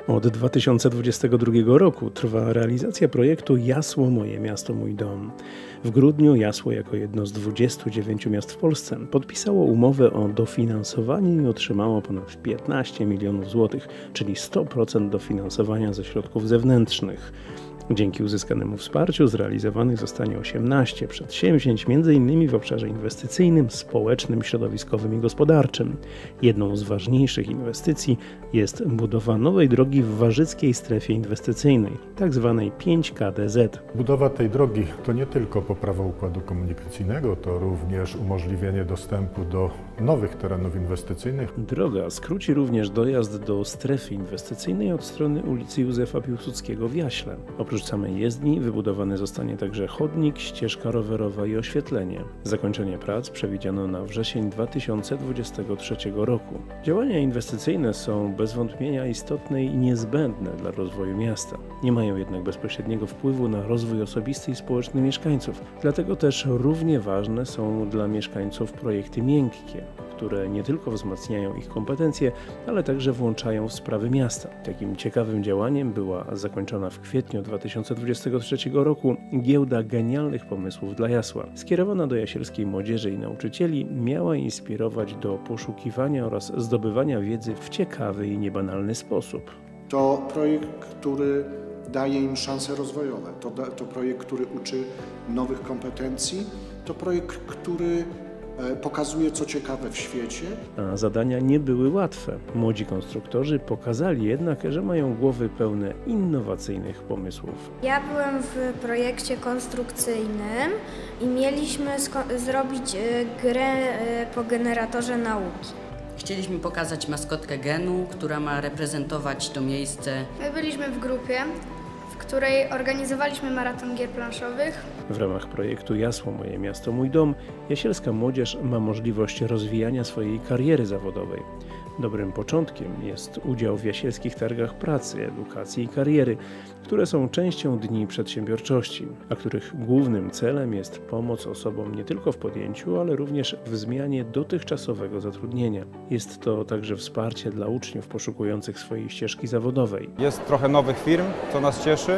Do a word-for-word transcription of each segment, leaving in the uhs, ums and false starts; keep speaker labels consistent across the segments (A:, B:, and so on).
A: Od dwa tysiące dwudziestego drugiego roku trwa realizacja projektu Jasło - Moje Miasto, Mój Dom. W grudniu Jasło, jako jedno z dwudziestu dziewięciu miast w Polsce, podpisało umowę o dofinansowanie i otrzymało ponad piętnaście milionów złotych, czyli sto procent dofinansowania ze środków zewnętrznych. Dzięki uzyskanemu wsparciu zrealizowanych zostanie osiemnaście przedsięwzięć, między innymi w obszarze inwestycyjnym, społecznym, środowiskowym i gospodarczym. Jedną z ważniejszych inwestycji jest budowa nowej drogi w Warzyckiej Strefie Inwestycyjnej, tzw. pięć K D Z.
B: Budowa tej drogi to nie tylko poprawa układu komunikacyjnego, to również umożliwienie dostępu do nowych terenów inwestycyjnych.
A: Droga skróci również dojazd do strefy inwestycyjnej od strony ulicy Józefa Piłsudskiego w Jaśle. Oprócz samej jezdni wybudowany zostanie także chodnik, ścieżka rowerowa i oświetlenie. Zakończenie prac przewidziano na wrzesień dwa tysiące dwudziestego trzeciego roku. Działania inwestycyjne są bez wątpienia istotne i niezbędne dla rozwoju miasta. Nie mają jednak bezpośredniego wpływu na rozwój osobisty i społeczny mieszkańców. Dlatego też równie ważne są dla mieszkańców projekty miękkie, które nie tylko wzmacniają ich kompetencje, ale także włączają w sprawy miasta. Takim ciekawym działaniem była zakończona w kwietniu dwa tysiące dwudziestego trzeciego roku giełda genialnych pomysłów dla Jasła. Skierowana do jasielskiej młodzieży i nauczycieli, miała inspirować do poszukiwania oraz zdobywania wiedzy w ciekawy i niebanalny sposób.
C: To projekt, który daje im szanse rozwojowe, to, to projekt, który uczy nowych kompetencji, to projekt, który pokazuje, co ciekawe w świecie.
A: A zadania nie były łatwe. Młodzi konstruktorzy pokazali jednak, że mają głowy pełne innowacyjnych pomysłów.
D: Ja byłem w projekcie konstrukcyjnym i mieliśmy zrobić grę po generatorze nauki.
E: Chcieliśmy pokazać maskotkę Genu, która ma reprezentować to miejsce.
F: My byliśmy w grupie, w której organizowaliśmy maraton gier planszowych.
A: W ramach projektu Jasło - Moje Miasto, Mój Dom jasielska młodzież ma możliwość rozwijania swojej kariery zawodowej. Dobrym początkiem jest udział w jasielskich targach pracy, edukacji i kariery, które są częścią Dni Przedsiębiorczości, a których głównym celem jest pomoc osobom nie tylko w podjęciu, ale również w zmianie dotychczasowego zatrudnienia. Jest to także wsparcie dla uczniów poszukujących swojej ścieżki zawodowej.
G: Jest trochę nowych firm, co nas cieszy.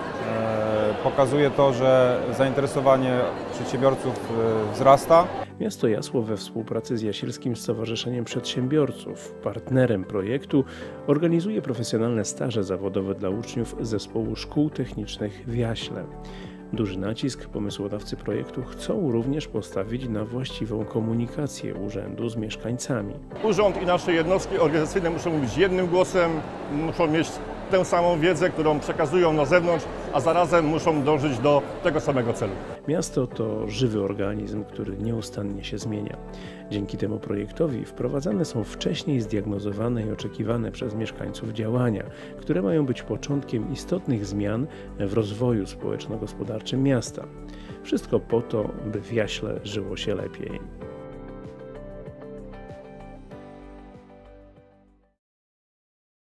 G: Pokazuje to, że zainteresowanie przedsiębiorców wzrasta.
A: Miasto Jasło we współpracy z Jasielskim Stowarzyszeniem Przedsiębiorców, partnerem projektu, organizuje profesjonalne staże zawodowe dla uczniów Zespołu Szkół Technicznych w Jaśle. Duży nacisk pomysłodawcy projektu chcą również postawić na właściwą komunikację urzędu z mieszkańcami.
H: Urząd i nasze jednostki organizacyjne muszą mówić jednym głosem, muszą mieć tę samą wiedzę, którą przekazują na zewnątrz, a zarazem muszą dążyć do tego samego celu.
A: Miasto to żywy organizm, który nieustannie się zmienia. Dzięki temu projektowi wprowadzane są wcześniej zdiagnozowane i oczekiwane przez mieszkańców działania, które mają być początkiem istotnych zmian w rozwoju społeczno-gospodarczym miasta. Wszystko po to, by w Jaśle żyło się lepiej.